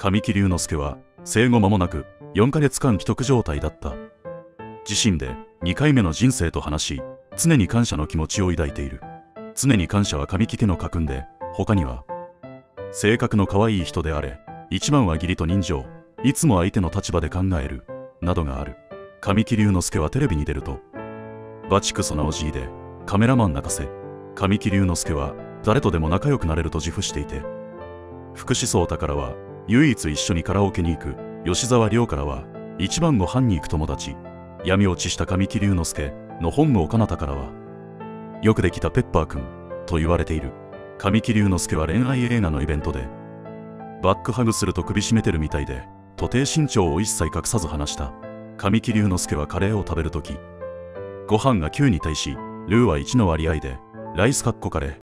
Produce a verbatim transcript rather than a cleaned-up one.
神木隆之介は生後間もなくよんかげつかん危篤状態だった。自身でにかいめの人生と話し、常に感謝の気持ちを抱いている。常に感謝は神木家の家訓で、他には性格の可愛い人であれ、一番は義理と人情、いつも相手の立場で考えるなどがある。神木隆之介はテレビに出るとバチクソなおじいでカメラマン泣かせ。神木隆之介は誰とでも仲良くなれると自負していて、福士蒼汰からは唯一一緒にカラオケに行く吉沢亮からは一番ご飯に行く友達、闇落ちした神木隆之介の本郷奏多からはよくできたペッパーくんと言われている。神木隆之介は恋愛映画のイベントでバックハグすると首絞めてるみたいで、とて身長を一切隠さず話した。神木隆之介はカレーを食べるとき、ご飯がきゅうに対しルーはいちの割合でライスカッコカレー